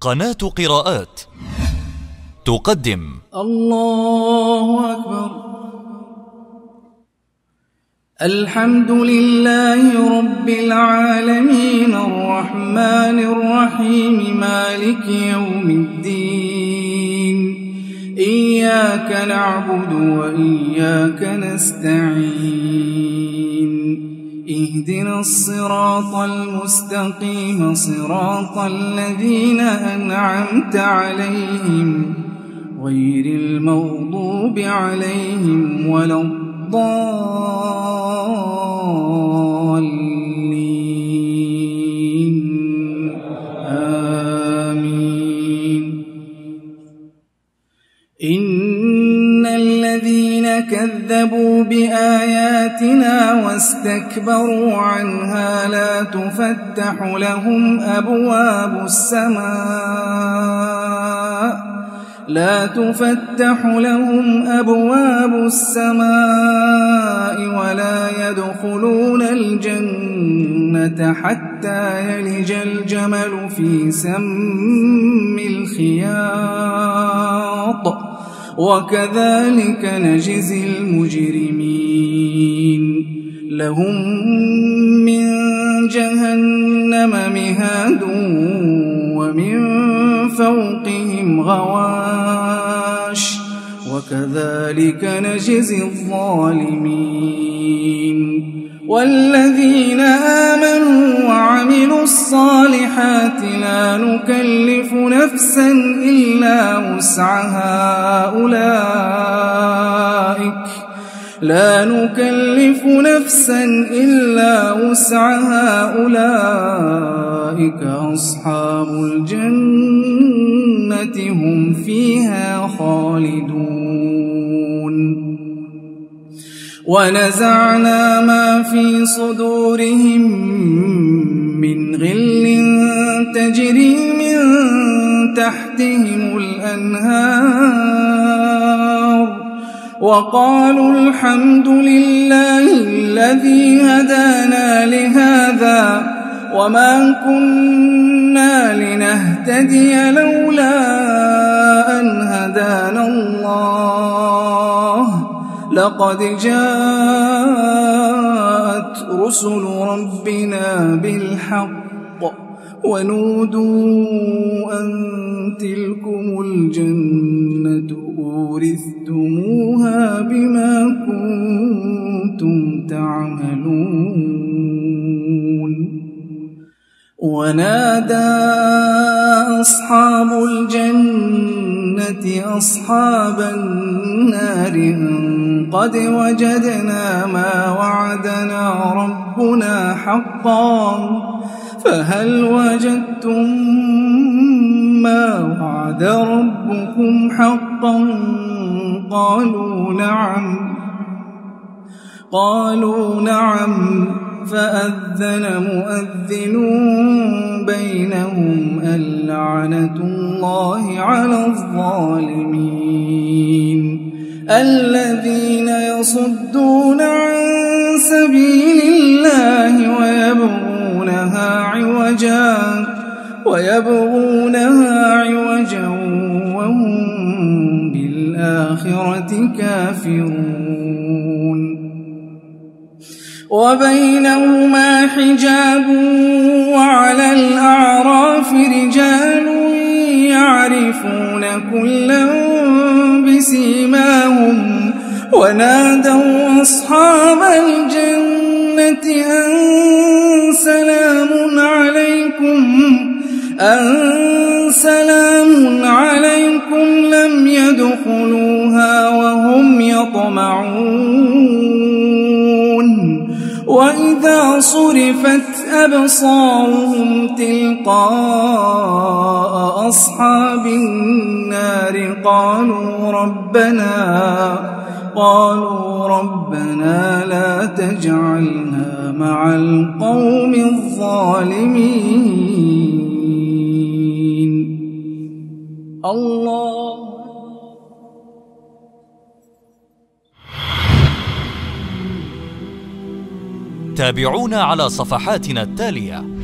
قناة قراءات تقدم الله أكبر. الحمد لله رب العالمين الرحمن الرحيم مالك يوم الدين. إياك نعبد وإياك نستعين. اهدنا الصراط المستقيم صراط الذين أنعمت عليهم غير المغضوب عليهم ولا الضالين. آمين. إن الذين كذبوا بآياتنا واستكبروا عنها لا تفتح لهم أبواب السماء ولا يدخلون الجنة حتى يلج الجمل في سم الخياط وكذلك نجزي المجرمين. لهم من جهنم مهاد ومن فوقهم غواش وكذلك نجزي الظالمين. والذين آمنوا وعملوا الصالحات لا نكلف نفسا إلا وسعها أولئك أصحاب الجنة هم فيها خالدون. ونزعنا ما في صدورهم من غل تجري من تحتهم الأنهار وقالوا الحمد لله الذي هدانا لهذا وما كنا لنهتدي لولا أن هدانا الله لقد جاءت رسل ربنا بالحق ونودوا أن تلكم الجنة أورثتموها بما كنتم تعملون. ونادى أصحاب الجنة أصحاب النار أن قد وجدنا ما وعدنا ربنا حقا فهل وجدتم ما وعد ربكم حقا؟ قالوا نعم. فأذن مؤذن بينهم اللعنة الله على الظالمين. الذين يصدون عن سبيل الله ويبغونها عوجا وهم بالآخرة كافرون. وبينهما حجاب وعلى الأعراف رجال يعرفون كلا بسيماهم ونادوا أصحاب الجنة أن سلام عليكم لم يدخلوها وهم يطمعون. وإذا صرفت أبصارهم تلقاء أصحاب النار قالوا ربنا لا تجعلنا مع القوم الظالمين. الله. تابعونا على صفحاتنا التالية.